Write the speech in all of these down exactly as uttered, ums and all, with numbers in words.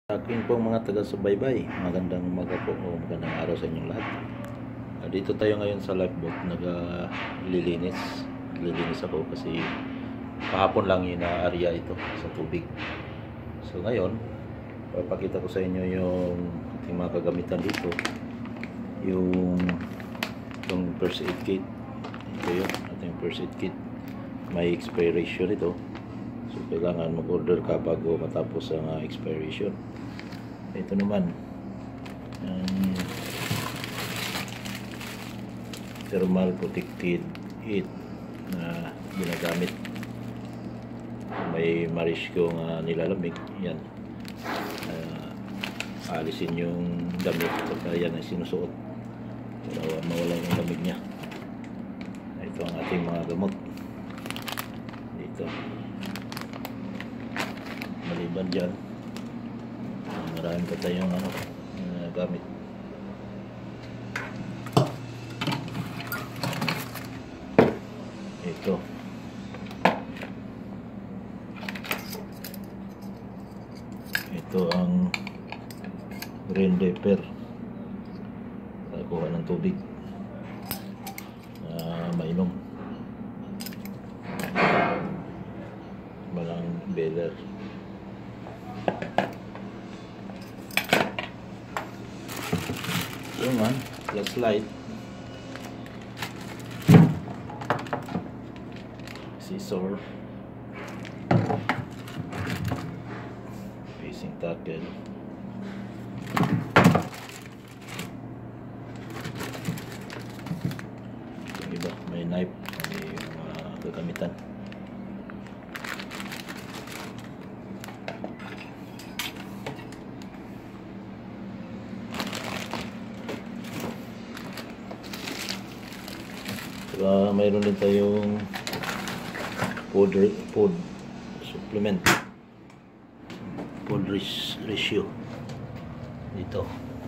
Akin po mga taga-subaybay, magandang umaga po o magandang araw sa inyong lahat. Uh, dito tayo ngayon sa lifeboat, naglilinis. Naglilinis ako kasi kahapon lang ina-area ito sa tubig. So ngayon, papakita ko sa inyo yung ating mga kagamitan dito. Yung, yung first aid kit. Ito yun, ating first aid kit. May expiration ito. So kailangan mag-order ka bago matapos ang uh, expiration. Ito naman um, thermal protected heat na ginagamit. May mariskong uh, nilalamig. Yan. Uh, alisin yung damit pagka yan ay sinusuot para mawala yung lamig niya. Ito ang ating mga gamot dito. Maliban dyan, marami pa tayong ano, uh, gamit. Ito ito ang rain diaper para kuha ng tubig uh, mainom. Malang beler. Ito man, flashlight, scissor, facing tackle, yung iba may knife, may mga gagamitan. Uh, mayroon din tayong food, food supplement, food ratio dito.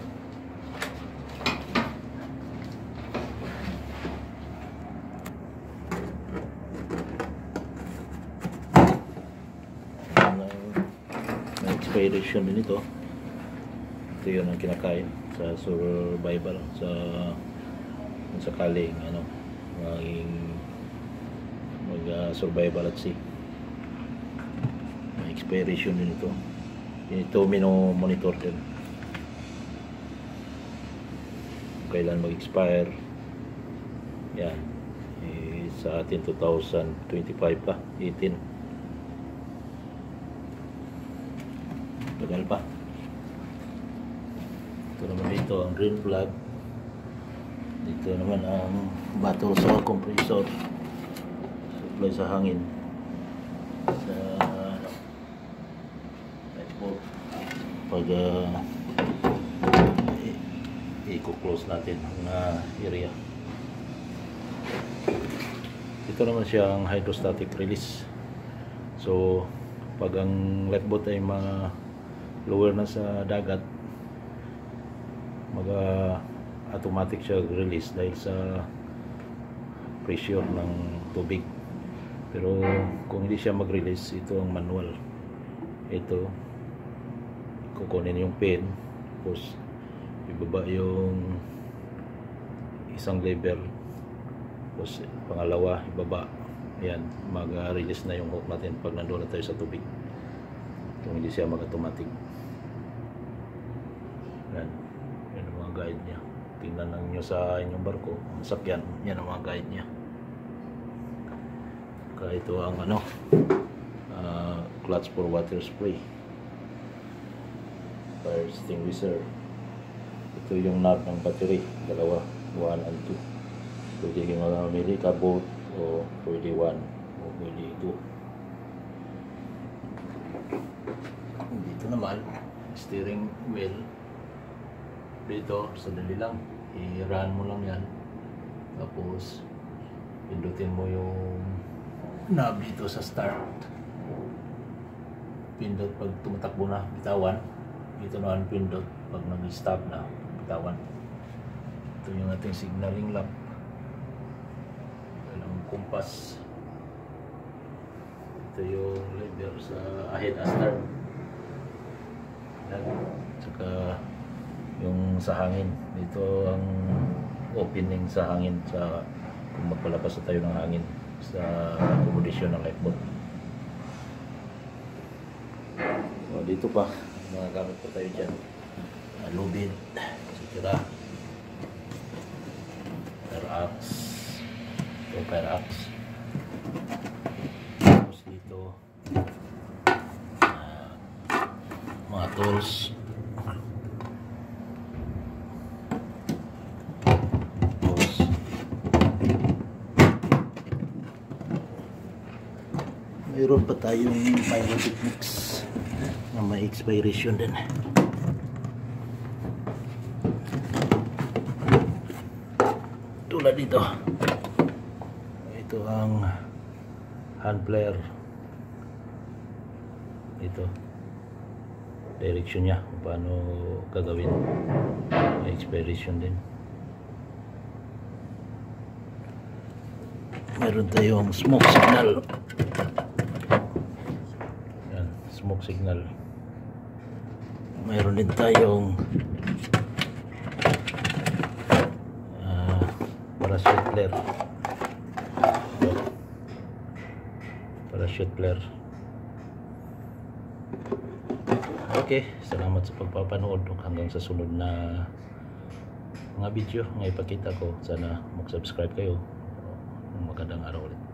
May expiration din ito. Ito yun ang kinakain sa survival, sa sakaling ano maging mag uh, survival at sea. May expiration din ito. Ito mino-monitor din kailan mag-expire. Yan. Eh, sa atin two thousand twenty-five pa, eighteen. Tagal pa. Ito naman dito ang green flag. Dito naman ang bato sa compressor, supply sa hangin sa ano, pag uh, i-close natin ang uh, area. Ito naman siyang hydrostatic release. So pag ang lifeboat ay mga lower na sa dagat, mag uh, automatic siya release dahil sa pressure ng tubig. Pero kung hindi siya mag-release, ito ang manual. Ito, kukunin yung pin, tapos ibaba yung isang lever, tapos pangalawa ibaba. Ayan, mag-release na yung hook natin pag nandoon na tayo sa tubig, kung hindi siya mag-automatic. Ayan, yan ang mga guide niya. Tingnan lang nyo sa inyong barko, ang sakyan, yan ang mga guide niya. Kaya ito ang ano, uh, clutch for water spray, fire extinguisher. Ito yung knob ng battery, dalawa, one and two. Pwede yung mamili ka both, o pwede one, o pwede two. Dito naman, steering wheel. Dito, sadali lang, i-run mo lang yan, tapos pindutin mo yung knob dito sa start, pindot pag tumatakbo na, bitawan. Dito naman pindot pag nag-stop na, bitawan. Ito yung ating signaling lamp, walang kumpas. Ito yung lever sa ahead and start. Saka yung sa hangin, dito ang opening sa hangin sa kung magpalapas na tayo ng hangin sa accommodation ng lifeboat. So, dito pa mga gamit pa tayo dyan, lubid, sitira, fire axe, ito fire axe, tapos dito uh, mga tools, mayroon pa tayong pyrotic mix na may expiration din. Tulad dito, ito ang hand flare, ito direction nya kung paano gagawin, may expiration din. Meron tayong smoke signal, smoke signal. Mayroon din tayong uh, parachute flare. Ito, parachute flare. Okay, salamat sa pagpapanood. Hanggang sa sunod na mga video na ipakita ko. Sana mag-subscribe kayo. Magandang araw ulit.